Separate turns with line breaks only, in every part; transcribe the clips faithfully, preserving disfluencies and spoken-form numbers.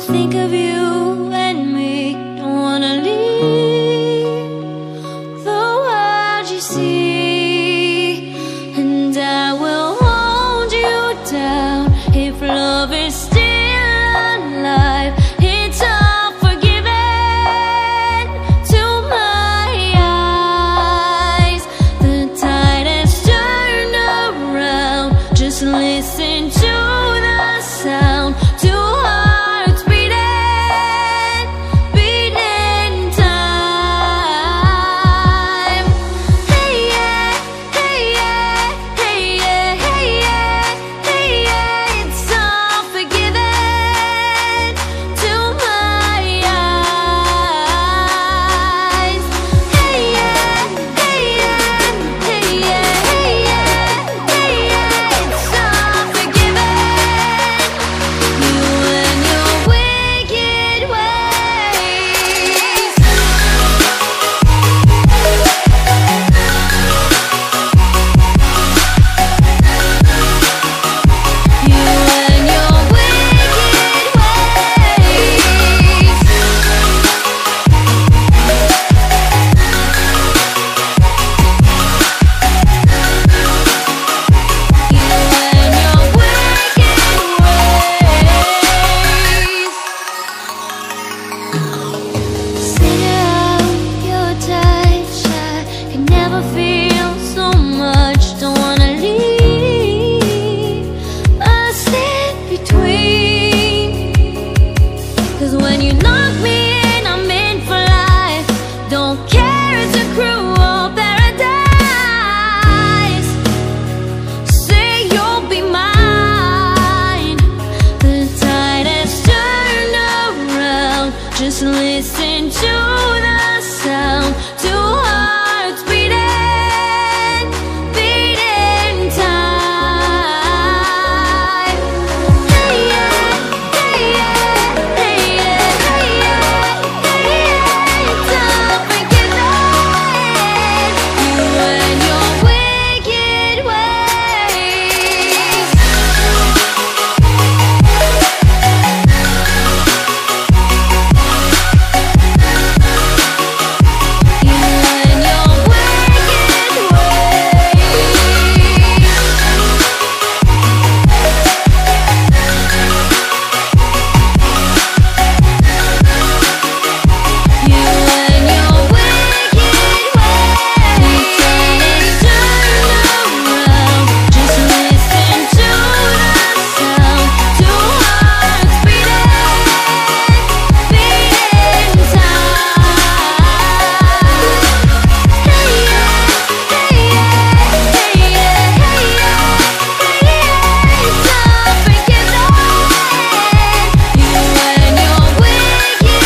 think of you and me. Don't wanna leave the world you see, and I will hold you down if love is still alive. It's all forgiven to my eyes. The tide has turned around. Just listen to the sound. Two hearts beating, beating time. Hey yeah, hey yeah, hey yeah, hey yeah, hey yeah. It's all forgiven to my eyes. Hey yeah, hey yeah, hey yeah, hey yeah, hey yeah. It's all forgiven. You and your wicked ways. You and your wicked ways. You and your wicked ways. Sit out your touch. I can never feel so much. Don't wanna leave a step between. 'Cause when you knock me in, I'm in for life. Don't care, it's a cruel paradise. Say you'll be mine. The tide has turned around. Just listen to the sound. Two hearts beating, beating time. Hey yeah, hey yeah, hey yeah, hey yeah, hey yeah. It's all forgiven. You and your wicked ways. You and your wicked ways. You and your wicked ways. Turn around. Just listen to the sound. Two hearts beating, beating time. Hey yeah, hey yeah, hey yeah, hey yeah, hey yeah. It's all forgiven. You and your wicked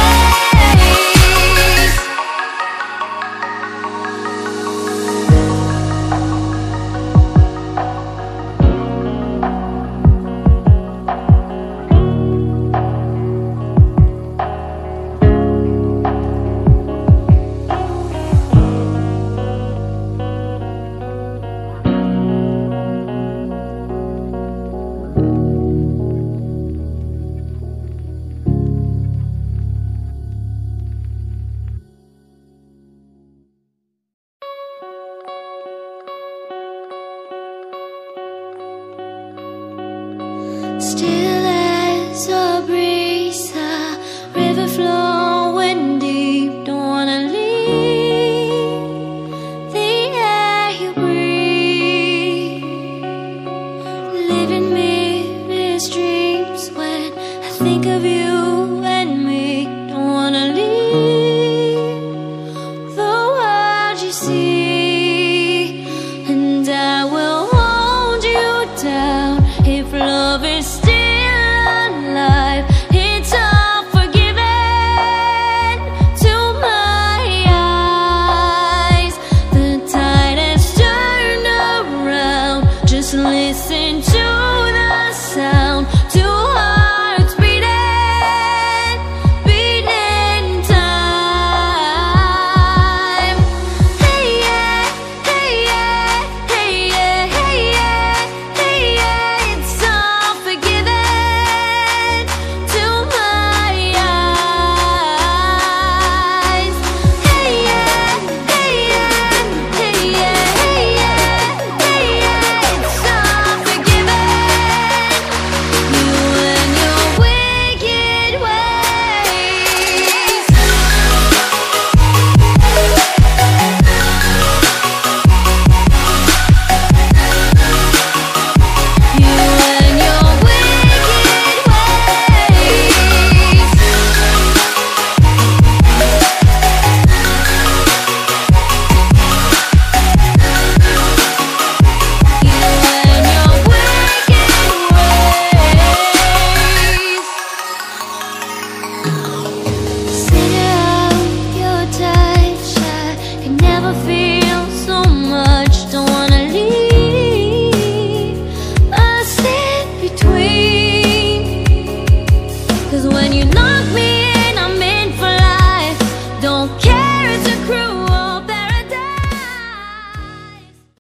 ways. Still as a breeze, a river flowing deep. Don't wanna leave the air you breathe. Living mirrors dreams when I think of you